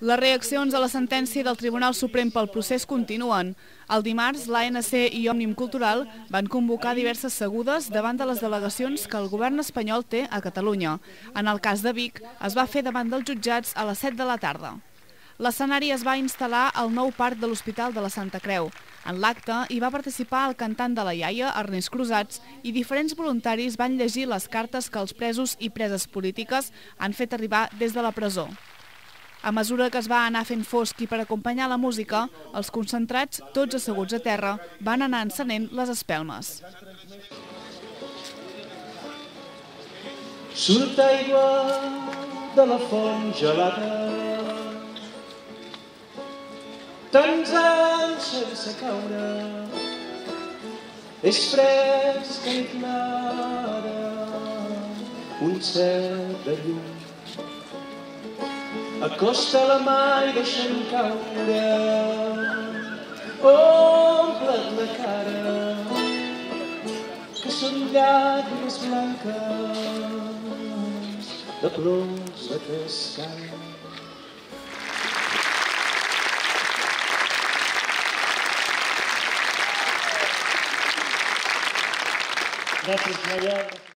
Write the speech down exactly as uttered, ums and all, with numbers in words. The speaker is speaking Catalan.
Les reaccions a la sentència del Tribunal Suprem pel procés continuen. El dimarts, l'A N C i Òmnium Cultural van convocar diverses segudes davant de les delegacions que el govern espanyol té a Catalunya. En el cas de Vic, es va fer davant dels jutjats a les set de la tarda. L'escenari es va instal·lar al nou parc de l'Hospital de la Santa Creu. En l'acte hi va participar el cantant de la iaia, Ernest Crusats, i diferents voluntaris van llegir les cartes que els presos i preses polítiques han fet arribar des de la presó. A mesura que es va anar fent fosc i per acompanyar la música, els concentrats, tots asseguts a terra, van anar encenent les espelmes. Surt aigua de la font gelada, tants anys sense caure, és fresca i clara, un cel de llum. Acosta la mà i deixa'm caure, omple't la cara, que són llàgrimes blanques de plors de cascada. Gràcies, Maia.